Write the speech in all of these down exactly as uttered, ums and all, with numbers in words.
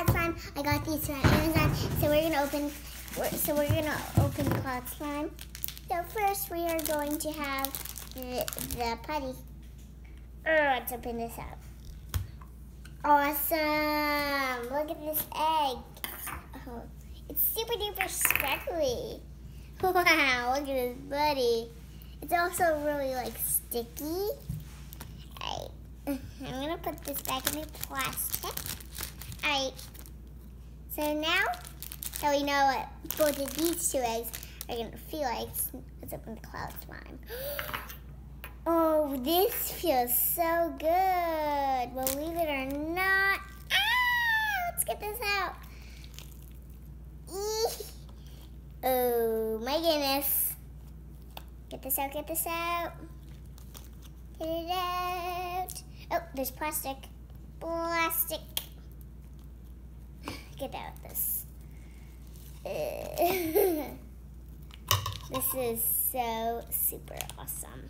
Cloud Slime. I got these from Amazon. So we're gonna open. So we're gonna open Cloud Slime. So first we are going to have the, the putty. Oh, let's open this up. Awesome! Look at this egg. Oh, it's super duper sparkly. Wow! Look at this buddy. It's also really like sticky. Alright, I'm gonna put this back in the plastic. Alright, so now that we know what both of these two eggs are gonna feel like, let's open the Cloud Slime. Oh, this feels so good. Believe it or not. Ah, let's get this out. Eee. Oh my goodness. Get this out, get this out. Get it out. Oh, there's plastic. Plastic. Get out this. Uh, this is so super awesome.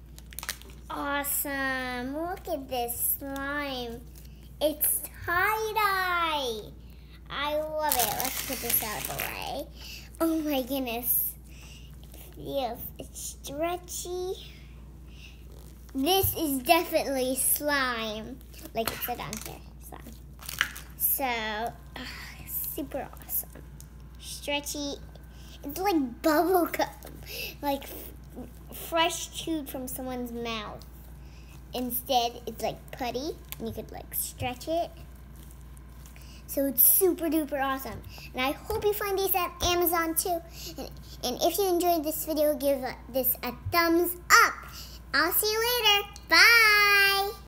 Awesome. Look at this slime. It's tie-dye. I love it. Let's put this out of the way. Oh my goodness. It feels, it's stretchy. This is definitely slime. Like it said on here, slime. So, uh, super awesome. Stretchy. It's like bubble gum. Like fresh chewed from someone's mouth. Instead, it's like putty, and you could like stretch it. So it's super duper awesome. And I hope you find these at Amazon too. And, and if you enjoyed this video, give this a thumbs up. I'll see you later. Bye.